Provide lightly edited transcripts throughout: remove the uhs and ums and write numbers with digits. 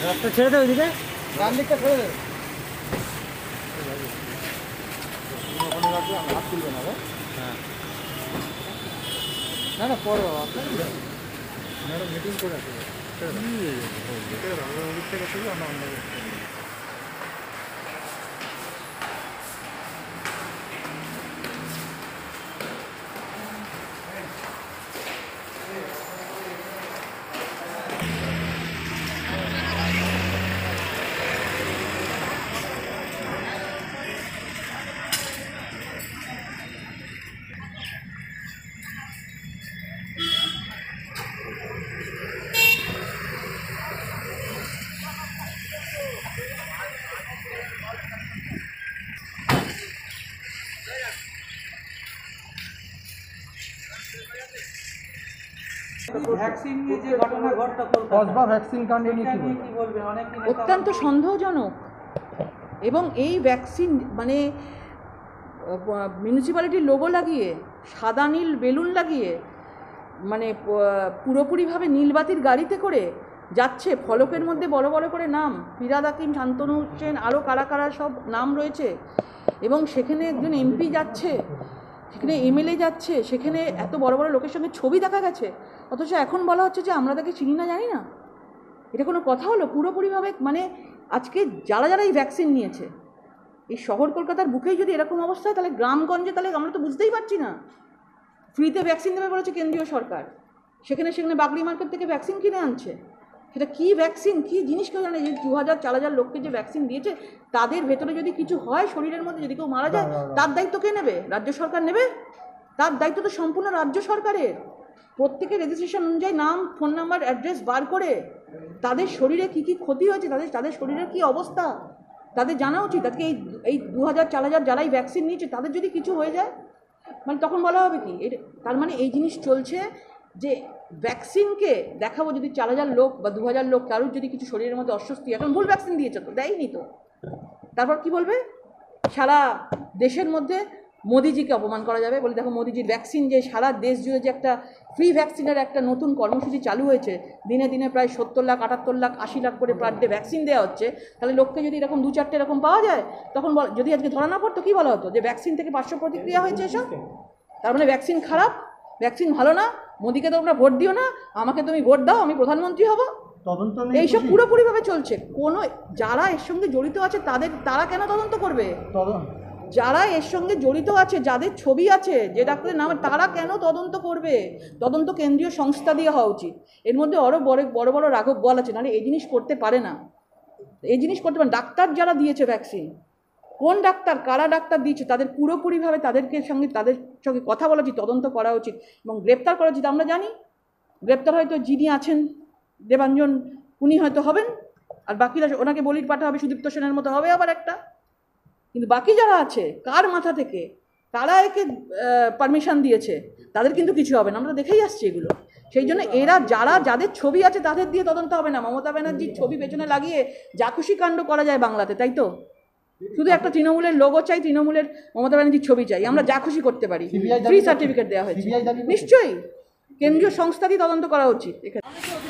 রাস্তা ছেড়ে দেবে ওইদিকে, ডান দিকটা ছেড়ে দেবে। ওখানে রাখবে, আমি হাত তুলবে না। হ্যাঁ, না না পরে বাবা, আপনার মিটিং করে আছে। ওদিক থেকে শুরু আমরা অন্য অত্যন্ত সন্দেহজনক। এবং এই ভ্যাকসিন মানে মিউনিসিপ্যালিটির লোগো লাগিয়ে সাদা নীল বেলুন লাগিয়ে মানে পুরোপুরিভাবে নীলবাতির গাড়িতে করে যাচ্ছে, ফলকের মধ্যে বড় বড় করে নাম ফিরাদ হাকিম, শান্তনু হোসেন, আরও কারা কারা সব নাম রয়েছে। এবং সেখানে একজন এমপি যাচ্ছে, সেখানে এমএলএ যাচ্ছে, সেখানে এত বড় বড় লোকের সঙ্গে ছবি দেখা গেছে, অথচ এখন বলা হচ্ছে যে আমরা তাকে চিনি না, জানি না। এটা কোনো কথা হলো? পুরোপুরিভাবে মানে আজকে যারা যারা এই ভ্যাকসিন নিয়েছে, এই শহর কলকাতার বুকেই যদি এরকম অবস্থা হয়, তাহলে গ্রামগঞ্জে তাহলে আমরা তো বুঝতেই পারছি না। ফ্রিতে ভ্যাকসিন দেবে বলেছে কেন্দ্রীয় সরকার, সেখানে বাগড়ি মার্কেট থেকে ভ্যাকসিন কিনে আনছে। সেটা কী ভ্যাকসিন, কী জিনিস কেউ জানে? যে 2000-4000 লোককে যে ভ্যাকসিন দিয়েছে, তাদের ভেতরে যদি কিছু হয় শরীরের মধ্যে, যদি কেউ মারা যায়, তার দায়িত্ব কে নেবে? রাজ্য সরকার নেবে? তার দায়িত্ব তো সম্পূর্ণ রাজ্য সরকারের। প্রত্যেকের রেজিস্ট্রেশন অনুযায়ী নাম, ফোন নাম্বার, অ্যাড্রেস বার করে তাদের শরীরে কী কী ক্ষতি হয়েছে, তাদের শরীরের কী অবস্থা তাদের জানা উচিত। আজকে এই 2000-4000 যারাই ভ্যাকসিন নিয়েছে, তাদের যদি কিছু হয়ে যায়, মানে তখন বলা হবে কি? তার মানে এই জিনিস চলছে যে ভ্যাকসিনকে দেখাবো, যদি 4000 লোক বা 2000 লোক কারোর যদি কিছু শরীরের মধ্যে অস্বস্তি, এখন ভুল ভ্যাকসিন দিয়েছে তো, দেয়নি তো, তারপর কি বলবে? সারা দেশের মধ্যে মোদিজিকে অপমান করা যাবে, বলে দেখো মোদিজির ভ্যাকসিন, যে সারা দেশ জুড়ে যে একটা ফ্রি ভ্যাকসিনের একটা নতুন কর্মসূচি চালু হয়েছে, দিনে দিনে প্রায় 70 লাখ, 78 লাখ, 80 লাখ করে পার ডে ভ্যাকসিন দেওয়া হচ্ছে। তাহলে লোককে যদি এরকম 2-4টে এরকম পাওয়া যায়, তখন যদি আজকে ধরা না পড়তো, কী বলা হতো? যে ভ্যাকসিন থেকে পার্শ্ব প্রতিক্রিয়া হয়েছে এসব, তার মানে ভ্যাকসিন খারাপ, ভ্যাকসিন ভালো না, মোদিকে তোমরা ভোট দিও না, আমাকে তুমি ভোট দাও, আমি প্রধানমন্ত্রী হব। এইসব পুরোপুরিভাবে চলছে। কোনো যারা এর সঙ্গে জড়িত আছে তারা কেন তদন্ত করবে? যারা এর সঙ্গে জড়িত আছে, যাদের ছবি আছে, যে ডাক্তারের নাম, তারা কেন তদন্ত করবে? তদন্ত কেন্দ্রীয় সংস্থা দিয়ে হওয়া উচিত। এর মধ্যে আরও বড় বড় রাঘব বল আছে, নাহলে এই জিনিস করতে পারে না। এই জিনিস করতে পারে ডাক্তার যারা দিয়েছে ভ্যাকসিন, কোন ডাক্তার, কারা ডাক্তার দিয়েছে, তাদের পুরোপুরিভাবে তাদের সঙ্গে কথা বলা উচিত, তদন্ত করা উচিত এবং গ্রেপ্তার করা উচিত। আমরা জানি গ্রেপ্তার হয়তো যিনি আছেন দেবাঞ্জন, উনি হয়তো হবেন, আর বাকিরা ওনাকে বলির পাঠা হবে, সুদীপ্ত সেনের মতো হবে আবার একটা। কিন্তু বাকি যারা আছে, কার মাথা থেকে কারা একে পারমিশন দিয়েছে, তাদের কিন্তু কিছু হবে না। আমরা দেখেই আসছি এগুলো। সেই জন্য এরা যাদের ছবি আছে তাদের দিয়ে তদন্ত হবে না। মমতা ব্যানার্জির ছবি পেছনে লাগিয়ে যা খুশি কাণ্ড করা যায় বাংলাতে, তাই তো? শুধু একটা তৃণমূলের লোগো চাই, তৃণমূলের মমতা ব্যানার্জির ছবি চাই, আমরা যা খুশি করতে পারি। ফ্রি সার্টিফিকেট দেওয়া হয়েছে, নিশ্চয়ই কেন্দ্রীয় সংস্থা দিয়ে তদন্ত করা উচিত। এখানে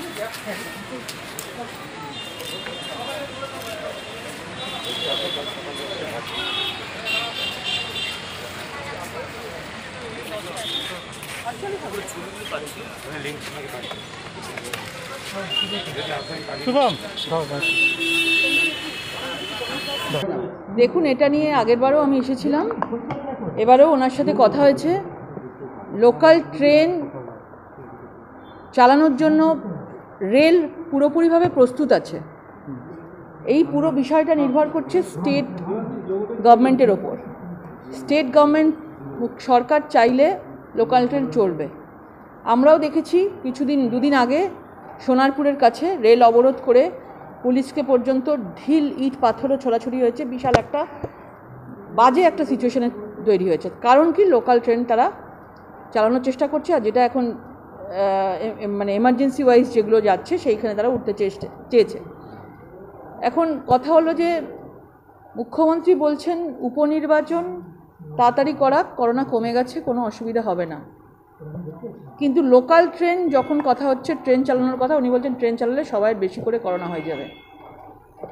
দেখুন, এটা নিয়ে আগেরবারও আমি এসেছিলাম, এবারেও ওনার সাথে কথা হয়েছে। লোকাল ট্রেন চালানোর জন্য রেল পুরোপুরিভাবে প্রস্তুত আছে। এই পুরো বিষয়টা নির্ভর করছে স্টেট গভর্নমেন্টের ওপর। স্টেট গভর্নমেন্ট, সরকার চাইলে লোকাল ট্রেন চলবে। আমরাও দেখেছি দুদিন আগে সোনারপুরের কাছে রেল অবরোধ করে পুলিশকে পর্যন্ত ঢিল, ইট, পাথরও ছোড়াছুড়ি হয়েছে। বিশাল একটা বাজে একটা সিচুয়েশনে তৈরি হয়েছে। কারণ কি? লোকাল ট্রেন তারা চালানোর চেষ্টা করছে, আর যেটা এখন মানে এমার্জেন্সি ওয়াইজ যেগুলো যাচ্ছে সেইখানে তারা উঠতে চেয়েছে। এখন কথা হলো যে মুখ্যমন্ত্রী বলছেন উপনির্বাচন তাড়াতাড়ি করা, করোনা কমে গেছে, কোনো অসুবিধা হবে না। কিন্তু লোকাল ট্রেন যখন কথা হচ্ছে, ট্রেন চালানোর কথা, উনি বলছেন ট্রেন চালালে সবাই বেশি করে করোনা হয়ে যাবে।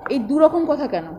এই দুরকম কথা কেন?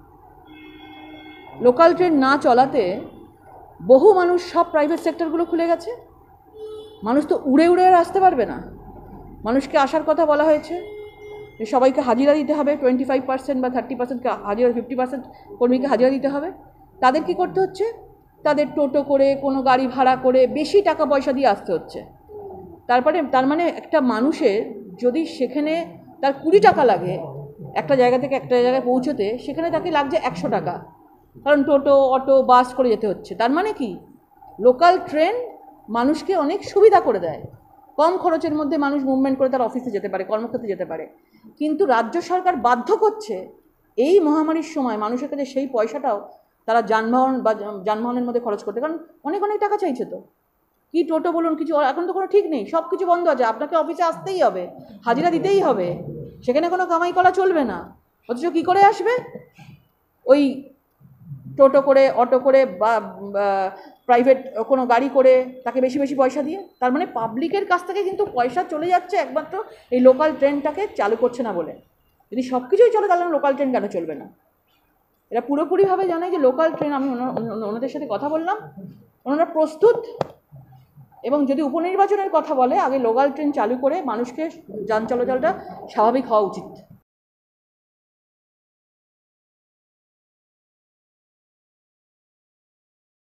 লোকাল ট্রেন না চলাতে বহু মানুষ, সব প্রাইভেট সেক্টরগুলো খুলে গেছে, মানুষ তো উড়ে উড়ে আর আসতে পারবে না। মানুষকে আসার কথা বলা হয়েছে যে সবাইকে হাজিরা দিতে হবে, 25% বা 30% হাজিরা, 50% কর্মীকে হাজিরা দিতে হবে। তাদের কি করতে হচ্ছে? তাদের টোটো করে, কোনো গাড়ি ভাড়া করে বেশি টাকা পয়সা দিয়ে আসতে হচ্ছে। তার মানে একটা মানুষের যদি সেখানে তার 20 টাকা লাগে একটা জায়গা থেকে একটা জায়গায় পৌঁছতে, সেখানে তাকে লাগছে 100 টাকা, কারণ টোটো, অটো, বাস করে যেতে হচ্ছে। তার মানে কি, লোকাল ট্রেন মানুষকে অনেক সুবিধা করে দেয়, কম খরচের মধ্যে মানুষ মুভমেন্ট করে তার অফিসে যেতে পারে, কর্মক্ষেত্রে যেতে পারে। কিন্তু রাজ্য সরকার বাধ্য করছে এই মহামারীর সময় মানুষের কাছে সেই পয়সাটাও তারা যানবাহনের মধ্যে খরচ করতে, কারণ অনেক অনেক টাকা চাইছে। তো কি টোটো বলুন, কিছু এখন তো কোনো ঠিক নেই, সব কিছু বন্ধ আছে, আপনাকে অফিসে আসতেই হবে, হাজিরা দিতেই হবে, সেখানে কোনো কামাই করা চলবে না। অথচ কী করে আসবে? ওই টোটো করে, অটো করে বা প্রাইভেট কোনো গাড়ি করে, তাকে বেশি বেশি পয়সা দিয়ে। তার মানে পাবলিকের কাছ থেকে কিন্তু পয়সা চলে যাচ্ছে একমাত্র এই লোকাল ট্রেনটাকে চালু করছে না বলে। যদি সব কিছুই চলে তাহলে লোকাল ট্রেন কেন চলবে না? এরা পুরোপুরিভাবে জানে যে লোকাল ট্রেন, আমি ওনাদের সাথে কথা বললাম, ওনারা প্রস্তুত। এবং যদি উপনির্বাচনের কথা বলে, আগে লোকাল ট্রেন চালু করে মানুষকে যান চলাচলটা স্বাভাবিক হওয়া উচিত।